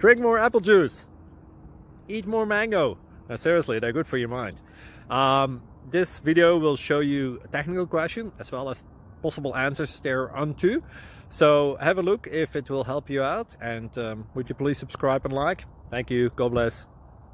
Drink more apple juice. Eat more mango. Now, seriously, they're good for your mind. This video will show you a technical question as well as possible answers thereunto. So have a look if it will help you out, and would you please subscribe and like? Thank you. God bless.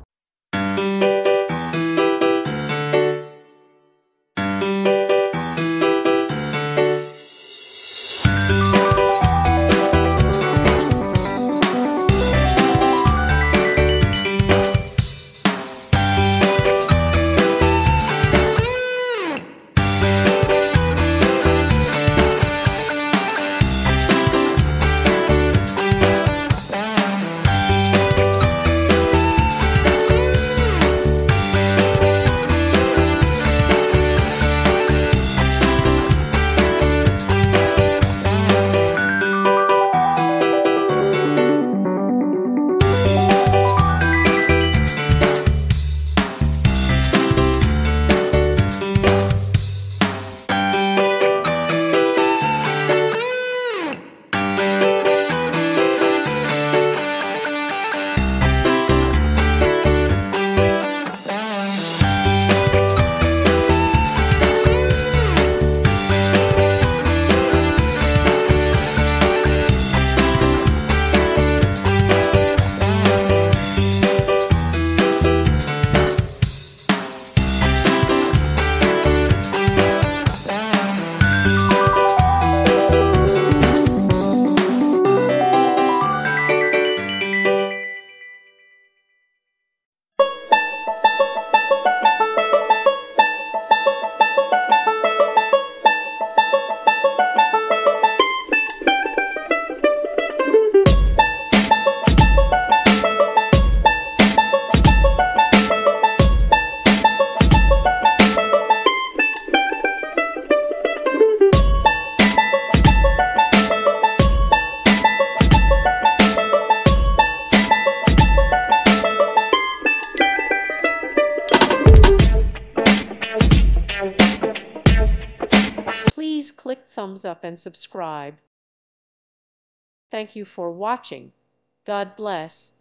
Please click thumbs up and subscribe. Thank you for watching. God bless.